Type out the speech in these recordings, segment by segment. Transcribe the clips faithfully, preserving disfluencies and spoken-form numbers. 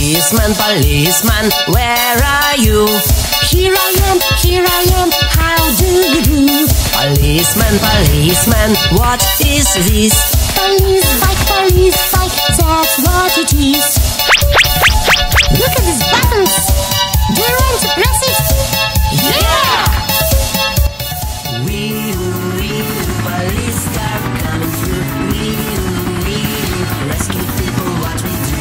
Policeman, policeman, where are you? Here I am, here I am, how do you do? Policeman, policeman, what is this? Police fight, police fight, that's what it is. Look at these buttons. Do you want to press it? Yeah! Wheel, wheel, police car coming through. Wheel, wheel, rescue people, what we do.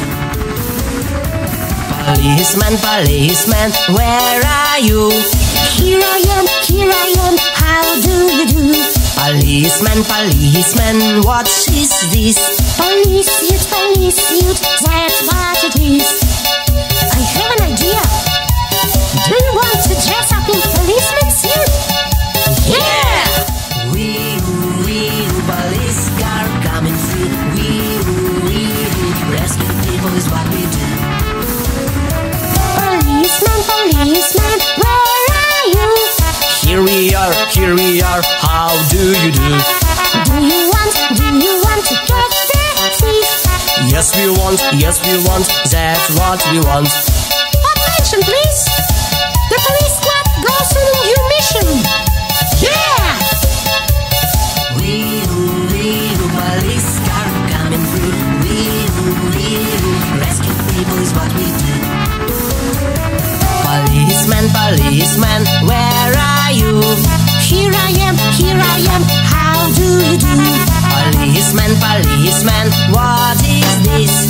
Policeman, policeman, where are you? Here I am, here I am, how do you do? Policeman, policeman, what is this? Police suit, police suit, that's what it is. I have an idea. Do you want to dress up in policeman suit? Yeah! Wheel, wheel, police car coming through. Wheel, wheel, rescue people is what we do. Policeman, policeman, where are you? Here we are, here we are, how do you do? Do you want, do you want to get the thief? Yes we want, yes we want, that's what we want. Attention please! The police squad goes on a new mission! Yeah! Wheel, wheel, police car coming through. Wheel, wheel, rescue people is what we do. Policeman, policeman, where are you? Here I am, here I am, how do you do? Policeman, policeman, what is this?